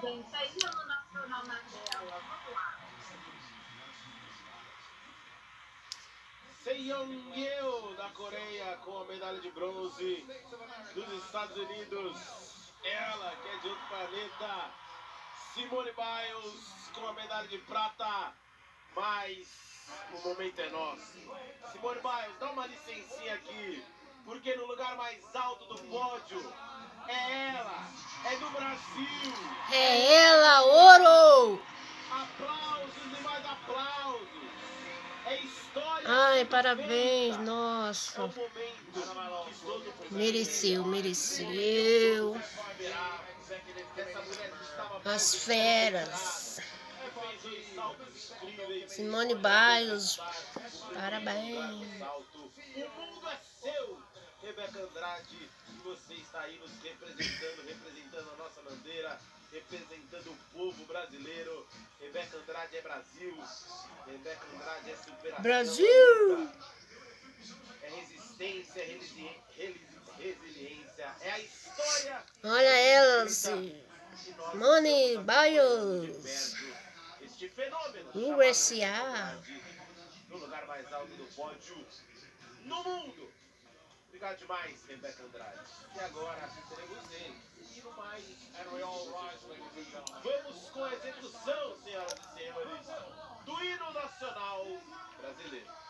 Gente, aí no nacional na tela. Vamos lá. Seong-yeol, da Coreia, com a medalha de bronze dos Estados Unidos. Ela, que é de outro planeta. Simone Biles, com a medalha de prata. Mas o momento é nosso. Simone Biles, dá uma licencinha aqui. Porque no lugar mais alto do pódio é ela. É do Brasil. É ela, ouro! Aplausos e mais aplausos. É história. Ai, parabéns, nossa. É o momento que todo mundo Mereceu. As feras. Simone Biles, parabéns. O mundo é seu, Rebeca Andrade. Você está aí nos representando a nossa bandeira, representando o povo brasileiro. Rebeca Andrade é Brasil. Rebeca Andrade é superação. Brasil! É resistência, resiliência. É a história. Olha ela, Simone Biles. Este fenômeno USA. no lugar mais alto do pódio no mundo. Obrigado demais, Rebeca Andrade. E agora teremos ele. Vamos com a execução, senhoras e senhores, do hino nacional brasileiro.